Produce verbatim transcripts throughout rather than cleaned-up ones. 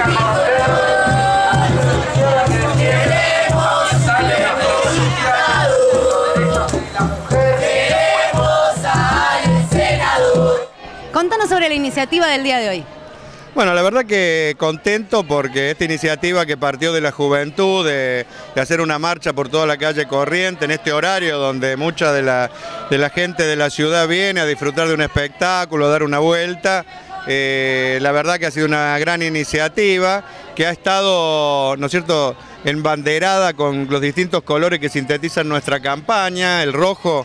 Contanos sobre la iniciativa del día de hoy. Bueno, la verdad que contento porque esta iniciativa que partió de la juventud, de, de hacer una marcha por toda la calle Corrientes, en este horario donde mucha de la, de la gente de la ciudad viene a disfrutar de un espectáculo, a dar una vuelta, eh, la verdad que ha sido una gran iniciativa que ha estado, ¿no es cierto?, embanderada con los distintos colores que sintetizan nuestra campaña, el rojo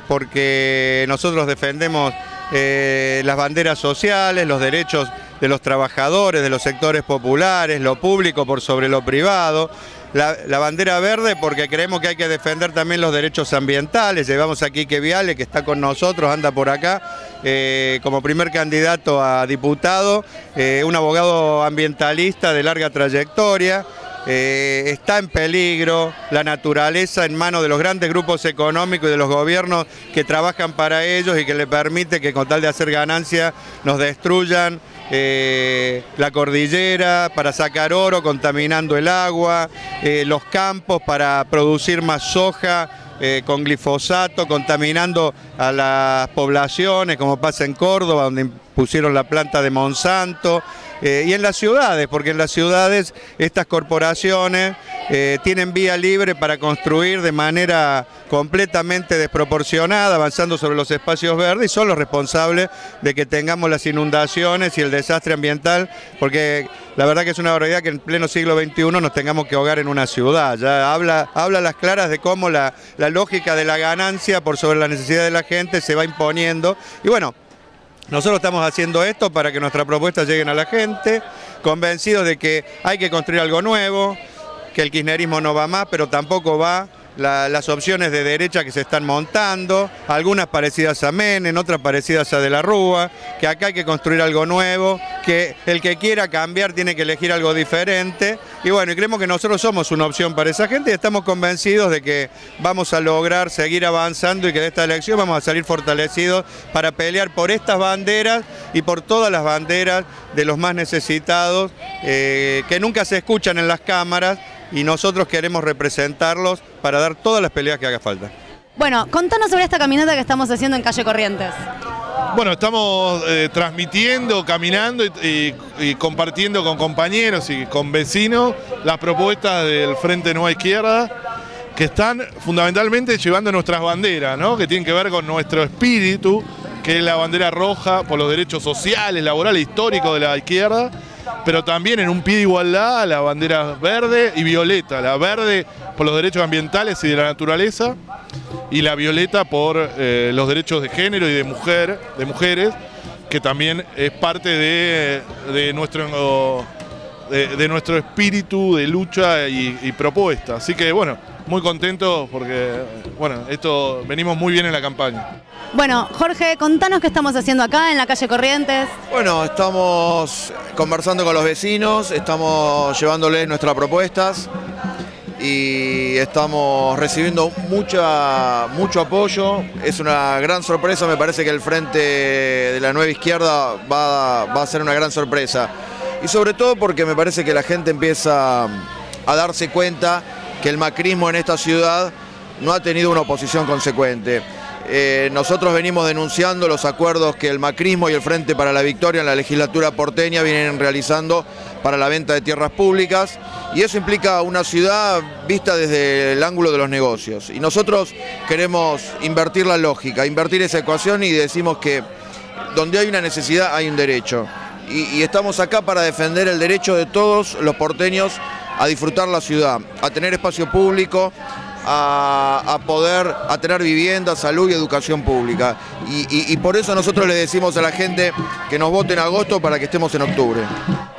porque nosotros defendemos eh, las banderas sociales, los derechos de los trabajadores, de los sectores populares, lo público por sobre lo privado. La, la bandera verde porque creemos que hay que defender también los derechos ambientales. Llevamos a Quique Viale, que está con nosotros, anda por acá, eh, como primer candidato a diputado, eh, un abogado ambientalista de larga trayectoria. Eh, está en peligro la naturaleza en manos de los grandes grupos económicos y de los gobiernos que trabajan para ellos y que le permite que con tal de hacer ganancia nos destruyan eh, la cordillera para sacar oro contaminando el agua, eh, los campos para producir más soja eh, con glifosato, contaminando a las poblaciones como pasa en Córdoba donde pusieron la planta de Monsanto. Eh, y en las ciudades, porque en las ciudades estas corporaciones eh, tienen vía libre para construir de manera completamente desproporcionada, avanzando sobre los espacios verdes y son los responsables de que tengamos las inundaciones y el desastre ambiental, porque la verdad que es una barbaridad que en pleno siglo veintiuno nos tengamos que ahogar en una ciudad. Ya habla, habla a las claras de cómo la, la lógica de la ganancia por sobre la necesidad de la gente se va imponiendo y bueno, nosotros estamos haciendo esto para que nuestras propuestas lleguen a la gente, convencidos de que hay que construir algo nuevo, que el kirchnerismo no va más, pero tampoco va la, las opciones de derecha que se están montando, algunas parecidas a Menem, otras parecidas a De la Rúa, que acá hay que construir algo nuevo, que el que quiera cambiar tiene que elegir algo diferente. Y bueno, y creemos que nosotros somos una opción para esa gente y estamos convencidos de que vamos a lograr seguir avanzando y que de esta elección vamos a salir fortalecidos para pelear por estas banderas y por todas las banderas de los más necesitados, eh, que nunca se escuchan en las cámaras y nosotros queremos representarlos para dar todas las peleas que haga falta. Bueno, contanos sobre esta caminata que estamos haciendo en calle Corrientes. Bueno, estamos eh, transmitiendo, caminando y, y, y compartiendo con compañeros y con vecinos las propuestas del Frente Nueva Izquierda que están fundamentalmente llevando nuestras banderas, ¿no? Que tienen que ver con nuestro espíritu, que es la bandera roja por los derechos sociales, laborales, históricos de la izquierda, pero también en un pie de igualdad la bandera verde y violeta, la verde por los derechos ambientales y de la naturaleza, y la violeta por eh, los derechos de género y de mujer, de mujeres, que también es parte de, de, nuestro, de, de nuestro espíritu de lucha y, y propuesta. Así que bueno, muy contentos porque bueno, esto venimos muy bien en la campaña. Bueno, Jorge, contanos qué estamos haciendo acá en la calle Corrientes. Bueno, estamos conversando con los vecinos, estamos llevándoles nuestras propuestas y estamos recibiendo mucha, mucho apoyo. Es una gran sorpresa, me parece que el Frente de la Nueva Izquierda va, va a ser una gran sorpresa. Y sobre todo porque me parece que la gente empieza a darse cuenta que el macrismo en esta ciudad no ha tenido una oposición consecuente. Eh, nosotros venimos denunciando los acuerdos que el macrismo y el Frente para la Victoria en la legislatura porteña vienen realizando para la venta de tierras públicas y eso implica una ciudad vista desde el ángulo de los negocios y nosotros queremos invertir la lógica, invertir esa ecuación y decimos que donde hay una necesidad hay un derecho y, y estamos acá para defender el derecho de todos los porteños a disfrutar la ciudad, a tener espacio público, A, a poder, a tener vivienda, salud y educación pública. Y, y, y por eso nosotros le decimos a la gente que nos vote en agosto para que estemos en octubre.